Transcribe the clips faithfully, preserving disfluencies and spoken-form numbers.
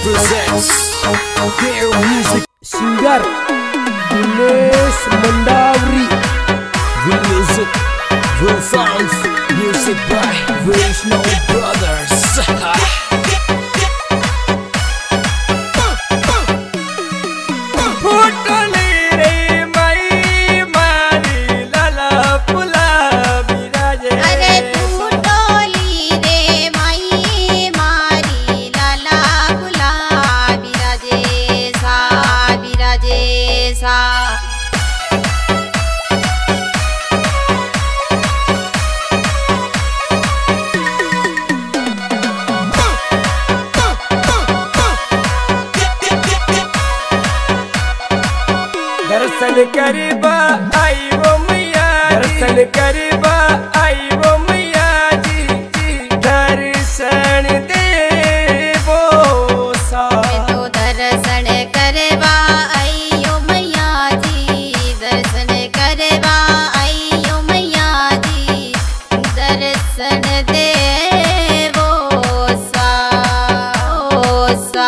presents their music singer Dinesh Mandavri. will music will sounds music by Vishnu Brothers. दर्शन करबा आई वो मैया, दर्शन करबा आई वो मैया जी, दर्शन देवो सा। तो दर्शन करबा आई ओ मैया जी, दर्शन करबा आई ओ मैया जी, दर्शन देवो सा ओ सा।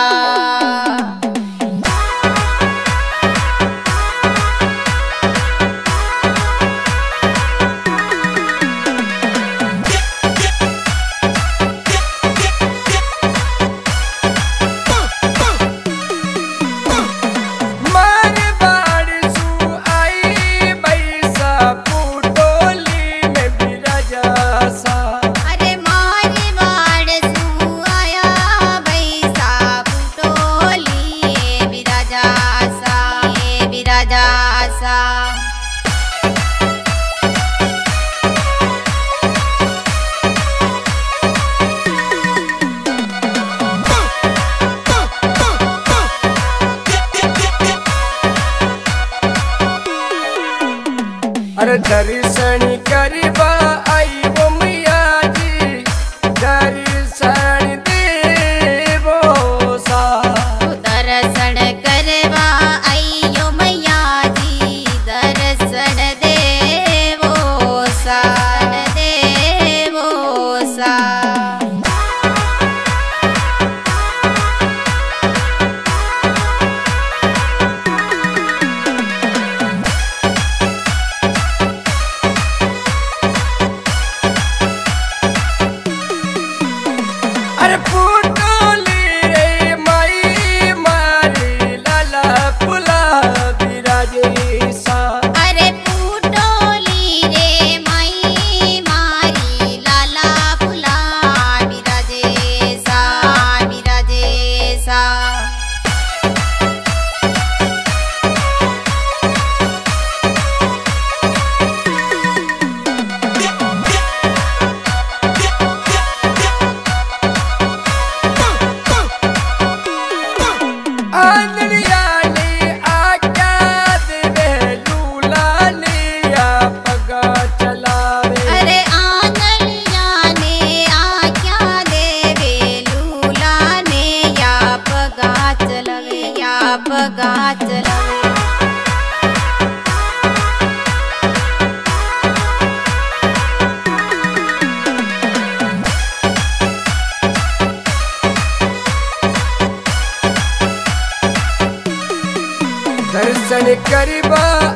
अरे दर्शन करबा आई वो मैया जी, दर्शन देवो सा। दर्शन करबा आई ओ मैया जी, दर्शन देवो सा देवो सा। अरे फूटोली रे माई मारी लाला फुला बिराजे सा। अरे फूटोली रे माई मारी लाला फुला बिराजे सा बिराजे सा। पगा चलावे दर्शन करबा